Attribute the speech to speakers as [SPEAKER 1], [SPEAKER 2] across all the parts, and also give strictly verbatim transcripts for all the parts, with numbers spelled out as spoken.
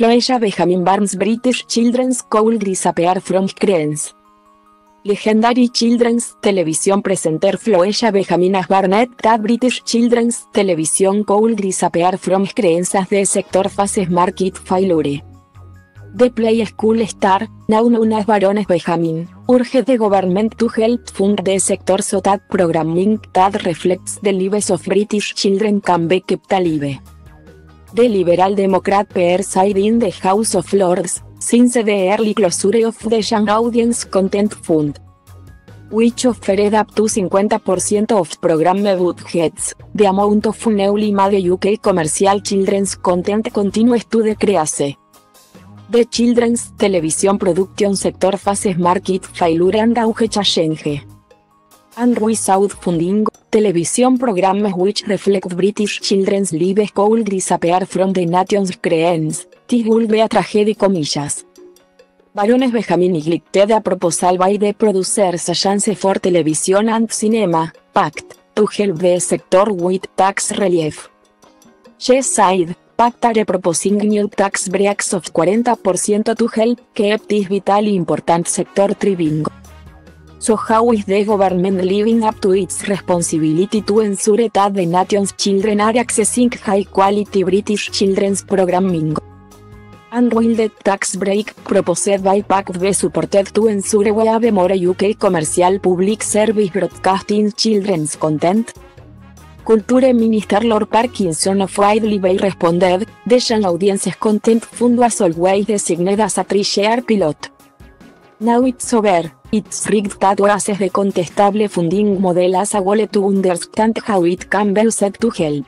[SPEAKER 1] Floella Benjamin Barnes British Children's Could Disappear from Screens. Legendary Children's Television presenter Floella Benjamin as Barnett that British Children's Television could disappear from screens as the sector faces market failure. The Play School Star, now known as Baroness Benjamin, urge the government to help fund the sector so that programming that reflects the lives of British children can be kept alive. The Liberal Democrat pair side in the House of Lords, since the early closure of the Young Audience Content Fund, which offered up to fifty percent of program budgets, the amount of newly made U K commercial children's content continues to decrease. The children's television production sector faces market failure and auge change. And without funding, television programs which reflect British children's lives could disappear from the nation's screens. This would be a tragedy. Comillas. Baroness Benjamin neglected a proposal by the Producers Agency for Television and Cinema, PACT, to help the sector with tax relief. She said, PACT are proposing new tax breaks of forty percent to help keep this vitally important sector thriving. So how is the government living up to its responsibility to ensure that the nation's children are accessing high-quality British children's programming? And will the tax break proposed by PACT be supported to ensure we have more U K commercial public service broadcasting children's content? Culture Minister Lord Parkinson of Widely responded, the Young Audiences Content Fund was always designed as a three-year pilot. Now it's over, it's rigged that was the contestable funding model as a goal to understand how it can be used to help.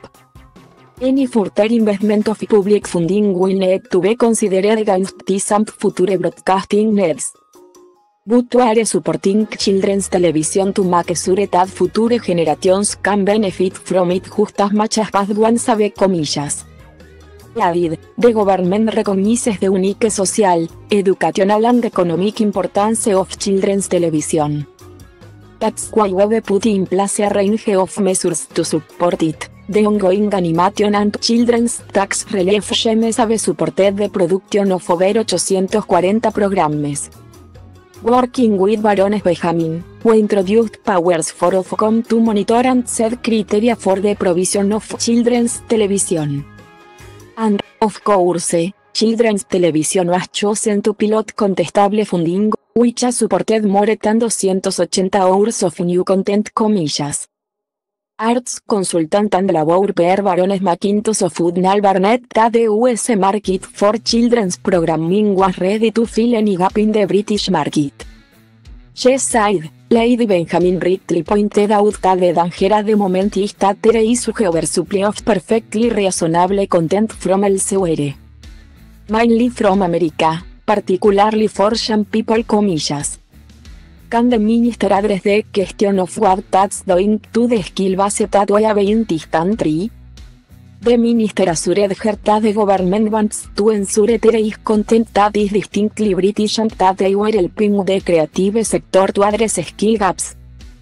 [SPEAKER 1] Any further investment of public funding will need to be considered against this and future broadcasting needs. But we are supporting children's television to make sure that future generations can benefit from it just as much as past ones have. Comillas. Added, the government recognizes the unique social, educational and economic importance of children's television. That's why we put in place a range of measures to support it. The ongoing animation and children's tax relief schemes have supported the production of over eight hundred forty programs. Working with Baroness Benjamin, we introduced powers for Ofcom to monitor and set criteria for the provision of children's television. And, of course, children's television was chosen to pilot contestable funding, which has supported more than two hundred eighty hours of new content. Comillas. Arts consultant and labor pair Baroness McIntosh of Woodnall Barnett that the U S market for children's programming was ready to fill any gap in the British market. She said, Lady Benjamin rightly pointed out that the danger at the moment is that there is a oversupply of perfectly reasonable content from elsewhere. Mainly from America, particularly for young people. Comillas. Can the minister address the question of what that's doing to the skill base that we have in this country? The minister assured her that the government wants to ensure there is content that is distinctly British and that they were helping the creative sector to address skill gaps.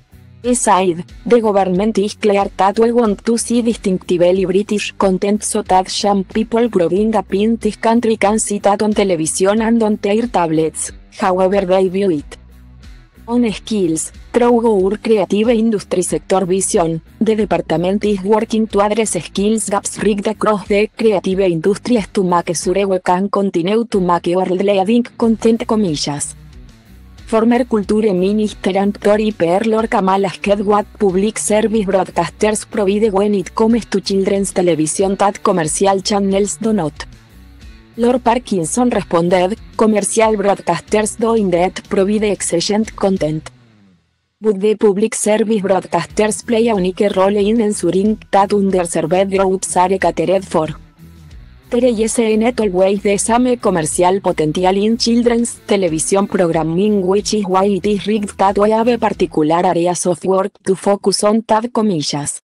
[SPEAKER 1] Aside, the government is clear that we want to see distinctively British content so that young people growing up in this country can see that on television and on their tablets, however they view it. On skills, through our creative industry sector vision, the department is working to address skills gaps rigged across the creative industries to make sure we can continue to make world-leading content. Comillas. Former Culture Minister and Tory peer Lord Kamal asked what public service broadcasters provide when it comes to children's television that commercial channels do not. Lord Parkinson responded, commercial broadcasters do indeed provide excellent content. But the public service broadcasters play a unique role in ensuring that underserved groups are catered for. There is not always the same commercial potential in children's television programming, which is why it is rigged that we have particular areas of work to focus on. Tab. Comillas.